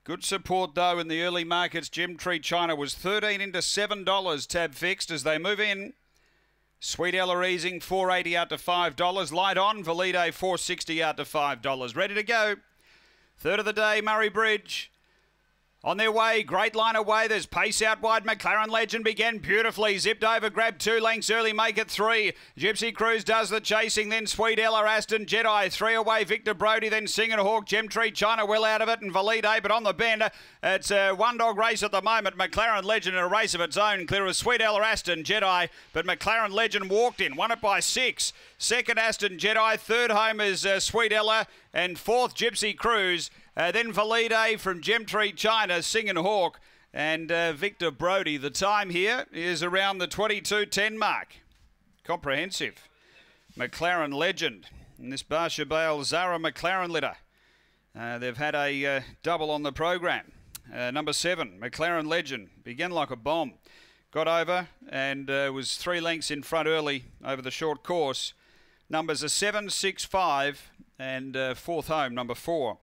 Good support, though, in the early markets. Gem Tree China was 13 into $7, tab fixed as they move in. Sweet Ella easing, $4.80 out to $5. Light On, Valide, $4.60 out to $5. Ready to go. Third of the day, Murray Bridge. On their way, Great Line away. There's pace out wide. McLaren Legend began beautifully. Zipped over, grabbed 2 lengths early, make it 3. Gypsy Cruise does the chasing. Then Sweet Ella, Aston Jedi. 3 away, Victor Brody. Then Singing Hawk, Gem Tree China well out of it. And Valide, but on the bend. It's a one-dog race at the moment. McLaren Legend in a race of its own. Clear of Sweet Ella, Aston Jedi. But McLaren Legend walked in. Won it by 6. Second, Aston Jedi. Third home is Sweet Ella. And fourth, Gypsy Cruise. Then Valide from Gem Tree China, Singing Hawk, and Victor Brody. The time here is around the 22:10 mark. Comprehensive. McLaren Legend. And this Barsha Bale Zara McLaren litter. They've had a double on the program. Number 7, McLaren Legend. Began like a bomb. Got over and was 3 lengths in front early over the short course. Numbers are 7, 6, 5 and fourth home, number 4.